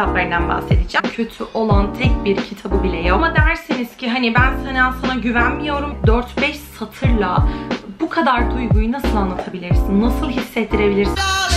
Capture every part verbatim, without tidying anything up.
kitaplarından bahsedeceğim. Kötü olan tek bir kitabı bile yok. Ama derseniz ki hani ben sana sana güvenmiyorum, dört beş satırla bu kadar duyguyu nasıl anlatabilirsin? Nasıl hissettirebilirsin?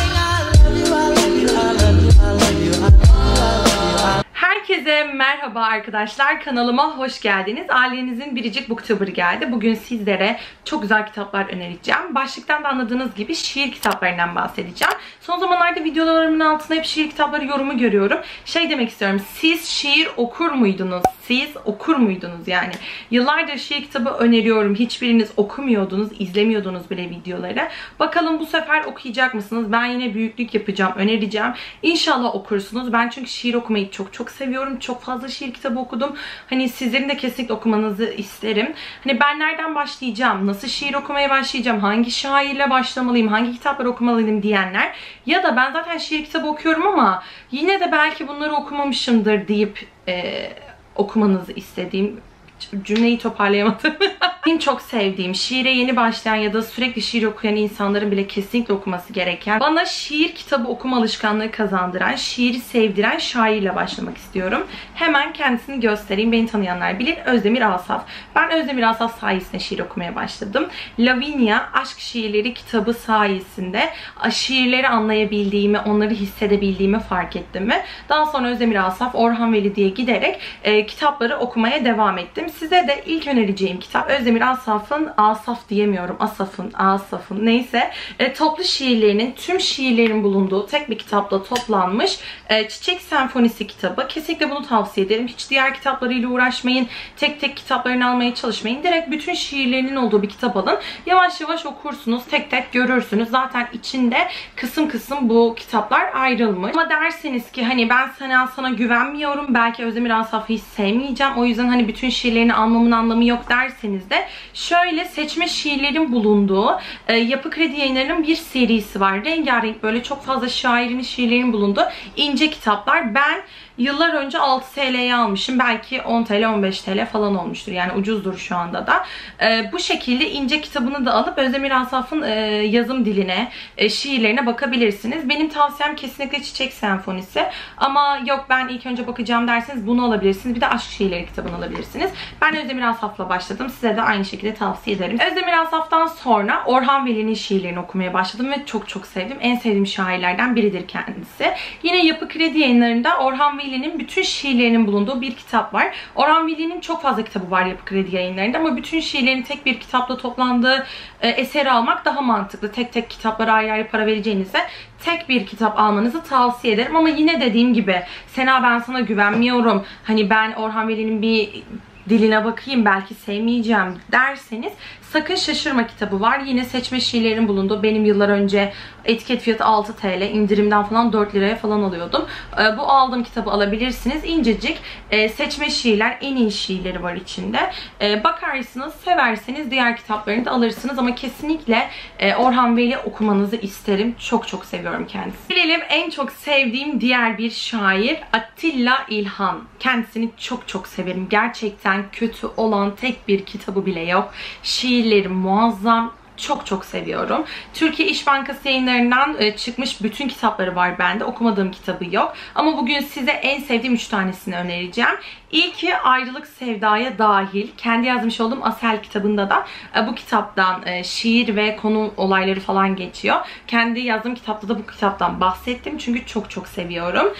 Herkese merhaba arkadaşlar, kanalıma hoş geldiniz. Ailenizin biricik booktuber geldi. Bugün sizlere çok güzel kitaplar önereceğim. Başlıktan da anladığınız gibi şiir kitaplarından bahsedeceğim. Son zamanlarda videolarımın altına hep şiir kitapları yorumu görüyorum. Şey demek istiyorum, siz şiir okur muydunuz? Siz okur muydunuz yani? Yıllardır şiir kitabı öneriyorum. Hiçbiriniz okumuyordunuz, izlemiyordunuz bile videoları. Bakalım bu sefer okuyacak mısınız? Ben yine büyüklük yapacağım, önereceğim. İnşallah okursunuz. Ben çünkü şiir okumayı çok çok seviyorum. Çok fazla şiir kitabı okudum. Hani sizlerin de kesinlikle okumanızı isterim. Hani ben nereden başlayacağım? Nasıl şiir okumaya başlayacağım? Hangi şairle başlamalıyım? Hangi kitapları okumalıyım diyenler. Ya da ben zaten şiir kitabı okuyorum ama yine de belki bunları okumamışımdır deyip e, okumanızı istediğim, cümleyi toparlayamadım. Benim çok sevdiğim, şiire yeni başlayan ya da sürekli şiir okuyan insanların bile kesinlikle okuması gereken, bana şiir kitabı okuma alışkanlığı kazandıran, şiiri sevdiren şairle başlamak istiyorum. Hemen kendisini göstereyim. Beni tanıyanlar bilir. Özdemir Asaf. Ben Özdemir Asaf sayesinde şiir okumaya başladım. Lavinia aşk şiirleri kitabı sayesinde şiirleri anlayabildiğimi, onları hissedebildiğimi fark ettim ve daha sonra Özdemir Asaf, Orhan Veli diye giderek e, kitapları okumaya devam ettim. Size de ilk önereceğim kitap Özdemir Asaf'ın, Asaf diyemiyorum, Asaf'ın, Asaf'ın neyse e, toplu şiirlerinin, tüm şiirlerin bulunduğu tek bir kitapta toplanmış e, Çiçek Senfonisi kitabı. Kesinlikle bunu tavsiye ederim. Hiç diğer kitaplarıyla uğraşmayın. Tek tek kitaplarını almaya çalışmayın. Direkt bütün şiirlerinin olduğu bir kitap alın. Yavaş yavaş okursunuz. Tek tek görürsünüz. Zaten içinde kısım kısım bu kitaplar ayrılmış. Ama derseniz ki hani ben sana sana güvenmiyorum, belki Özdemir Asaf'ı hiç sevmeyeceğim, o yüzden hani bütün şiirlerini almamın anlamı yok derseniz de şöyle seçme şiirlerin bulunduğu e, Yapı Kredi Yayınları'nın bir serisi var. Rengarenk, böyle çok fazla şairin şiirlerin bulunduğu ince kitaplar. Ben yıllar önce altı TL'ye almışım. Belki on TL, on beş TL falan olmuştur. Yani ucuzdur şu anda da. Ee, bu şekilde ince kitabını da alıp Özdemir Asaf'ın e, yazım diline, e, şiirlerine bakabilirsiniz. Benim tavsiyem kesinlikle Çiçek Senfonisi. Ama yok ben ilk önce bakacağım derseniz bunu alabilirsiniz. Bir de aşk şiirleri kitabını alabilirsiniz. Ben Özdemir Asaf'la başladım. Size de aynı şekilde tavsiye ederim. Özdemir Asaf'tan sonra Orhan Veli'nin şiirlerini okumaya başladım ve çok çok sevdim. En sevdiğim şairlerden biridir kendisi. Yine Yapı Kredi Yayınları'nda Orhan Veli'nin bütün şiirlerinin bulunduğu bir kitap var. Orhan Veli'nin çok fazla kitabı var Yapı Kredi Yayınları'nda ama bütün şiirlerin tek bir kitapta toplandığı e, eseri almak daha mantıklı. Tek tek kitaplara ayrı ayrı para vereceğinize tek bir kitap almanızı tavsiye ederim. Ama yine dediğim gibi, Sena ben sana güvenmiyorum, hani ben Orhan Veli'nin bir diline bakayım belki sevmeyeceğim derseniz sakın şaşırma kitabı var. Yine seçme şiirlerin bulunduğu, benim yıllar önce etiket fiyatı altı TL, indirimden falan dört liraya falan alıyordum. Bu aldığım kitabı alabilirsiniz. İncecik seçme şiirler, en iyi şiirleri var içinde. Bakarsınız, severseniz diğer kitaplarını da alırsınız ama kesinlikle Orhan Veli okumanızı isterim. Çok çok seviyorum kendisini. Gelelim en çok sevdiğim diğer bir şair, Atilla İlhan. Kendisini çok çok severim. Gerçekten kötü olan tek bir kitabı bile yok. Şiirleri muazzam. Çok çok seviyorum. Türkiye İş Bankası Yayınları'ndan çıkmış bütün kitapları var bende. Okumadığım kitabı yok. Ama bugün size en sevdiğim üç tanesini önereceğim. İlki Ayrılık Sevdaya Dahil. Kendi yazmış olduğum Asel kitabında da bu kitaptan şiir ve konu olayları falan geçiyor. Kendi yazdığım kitapta da bu kitaptan bahsettim. Çünkü çok çok seviyorum.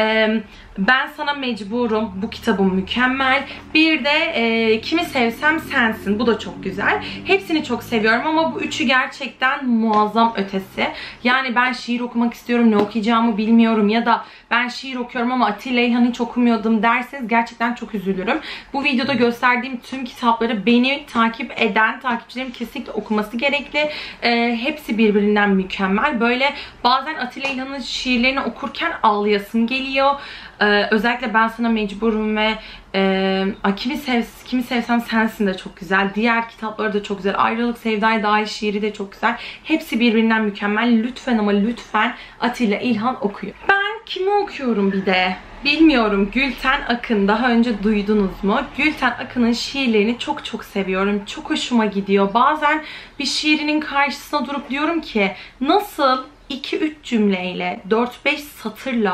Ben Sana Mecburum. Bu kitabım mükemmel. Bir de e, Kimi Sevsem Sensin. Bu da çok güzel. Hepsini çok seviyorum ama bu üçü gerçekten muazzam ötesi. Yani ben şiir okumak istiyorum, ne okuyacağımı bilmiyorum ya da ben şiir okuyorum ama Atilla İlhan'ı hiç okumuyordum derseniz gerçekten çok üzülürüm. Bu videoda gösterdiğim tüm kitapları beni takip eden takipçilerim kesinlikle okuması gerekli. E, hepsi birbirinden mükemmel. Böyle bazen Atilla İlhan'ın şiirlerini okurken ağlayasım geliyor. Ee, özellikle Ben Sana Mecburum ve e, kimi, sev, kimi Sevsem Sensin de çok güzel. Diğer kitapları da çok güzel. Ayrılık Sevdaya Dahil şiiri de çok güzel. Hepsi birbirinden mükemmel. Lütfen ama lütfen Atilla İlhan okuyun. Ben kimi okuyorum bir de? Bilmiyorum. Gülten Akın. Daha önce duydunuz mu? Gülten Akın'ın şiirlerini çok çok seviyorum. Çok hoşuma gidiyor. Bazen bir şiirinin karşısına durup diyorum ki nasıl iki üç cümleyle, dört beş satırla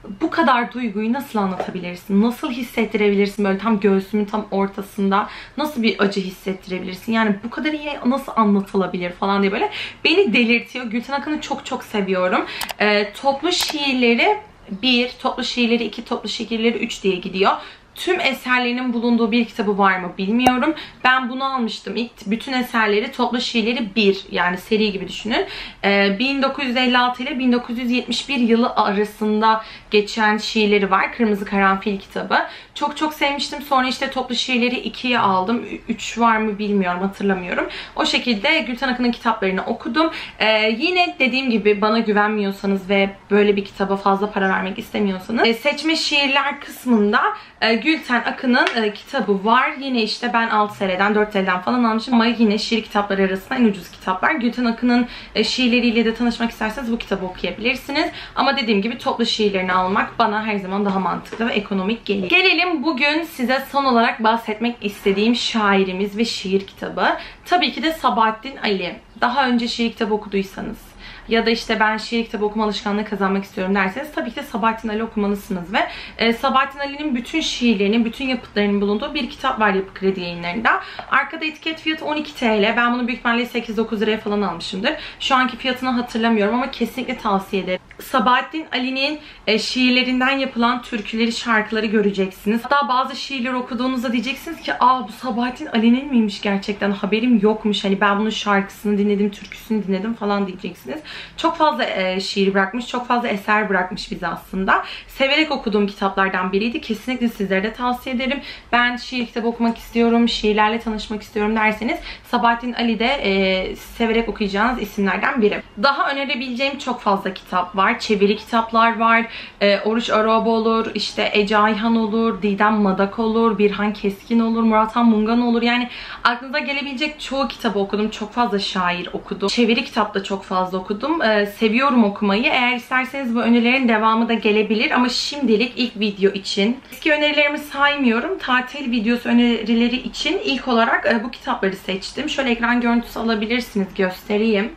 bu kadar duyguyu nasıl anlatabilirsin? Nasıl hissettirebilirsin böyle tam göğsümün tam ortasında? Nasıl bir acı hissettirebilirsin? Yani bu kadar iyi nasıl anlatılabilir falan diye böyle beni delirtiyor. Gülten Akın'ı çok çok seviyorum. Ee, toplu şiirleri bir, toplu şiirleri iki, toplu şiirleri üç diye gidiyor. Tüm eserlerinin bulunduğu bir kitabı var mı bilmiyorum. Ben bunu almıştım. İlk bütün eserleri, toplu şiirleri bir, yani seri gibi düşünün. Ee, bin dokuz yüz elli altı ile bin dokuz yüz yetmiş bir yılı arasında geçen şiirleri var. Kırmızı Karanfil kitabı. Çok çok sevmiştim. Sonra işte toplu şiirleri ikiye aldım. üç var mı bilmiyorum, hatırlamıyorum. O şekilde Gülten Akın'ın kitaplarını okudum. Ee, yine dediğim gibi bana güvenmiyorsanız ve böyle bir kitaba fazla para vermek istemiyorsanız e, seçme şiirler kısmında e, Gülten Akın'ın e, kitabı var. Yine işte ben altı T L'den dört T L'den falan almışım ama yine şiir kitapları arasında en ucuz kitaplar. Gülten Akın'ın e, şiirleriyle de tanışmak isterseniz bu kitabı okuyabilirsiniz. Ama dediğim gibi toplu şiirlerini almak bana her zaman daha mantıklı ve ekonomik geliyor. Gelelim bugün size son olarak bahsetmek istediğim şairimiz ve şiir kitabı. Tabii ki de Sabahattin Ali. Daha önce şiir kitabı okuduysanız ya da işte ben şiir kitabı okuma alışkanlığı kazanmak istiyorum derseniz tabii ki de Sabahattin Ali okumalısınız ve e, Sabahattin Ali'nin bütün şiirlerinin, bütün yapıtlarının bulunduğu bir kitap var Yapı Kredi Yayınları'nda. Arkada etiket fiyatı on iki T L. Ben bunu büyük ihtimalle sekiz dokuz liraya falan almışımdır. Şu anki fiyatını hatırlamıyorum ama kesinlikle tavsiye ederim. Sabahattin Ali'nin e, şiirlerinden yapılan türküleri, şarkıları göreceksiniz. Hatta bazı şiirleri okuduğunuzda diyeceksiniz ki aa bu Sabahattin Ali'nin miymiş gerçekten, haberim yokmuş. Hani ben bunun şarkısını dinledim, türküsünü dinledim falan diyeceksiniz. Çok fazla e, şiir bırakmış, çok fazla eser bırakmış bize aslında. Severek okuduğum kitaplardan biriydi. Kesinlikle sizlere de tavsiye ederim. Ben şiir kitabı okumak istiyorum, şiirlerle tanışmak istiyorum derseniz Sabahattin Ali de e, severek okuyacağınız isimlerden biri. Daha önerebileceğim çok fazla kitap var. Çeviri kitaplar var. E, Oruç Araba olur, işte Ece Ayhan olur, Didem Madak olur, Birhan Keskin olur, Murat Han Mungan olur. Yani aklınıza gelebilecek çoğu kitabı okudum. Çok fazla şair okudum. Çeviri kitap da çok fazla okudum. Ee, seviyorum okumayı. Eğer isterseniz bu önerilerin devamı da gelebilir ama şimdilik ilk video için eski önerilerimi saymıyorum. Tatil videosu önerileri için ilk olarak e, bu kitapları seçtim. Şöyle ekran görüntüsü alabilirsiniz. Göstereyim.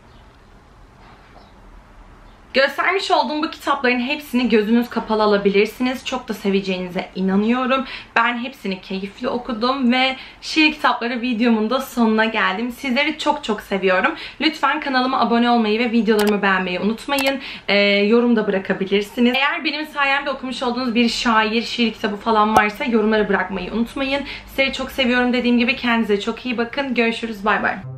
Göstermiş olduğum bu kitapların hepsini gözünüz kapalı alabilirsiniz. Çok da seveceğinize inanıyorum. Ben hepsini keyifli okudum ve şiir kitapları videomun da sonuna geldim. Sizleri çok çok seviyorum. Lütfen kanalıma abone olmayı ve videolarımı beğenmeyi unutmayın. Ee, yorum da bırakabilirsiniz. Eğer benim sayemde okumuş olduğunuz bir şair, şiir kitabı falan varsa yorumları bırakmayı unutmayın. Sizleri çok seviyorum dediğim gibi. Kendinize çok iyi bakın. Görüşürüz. Bay bay.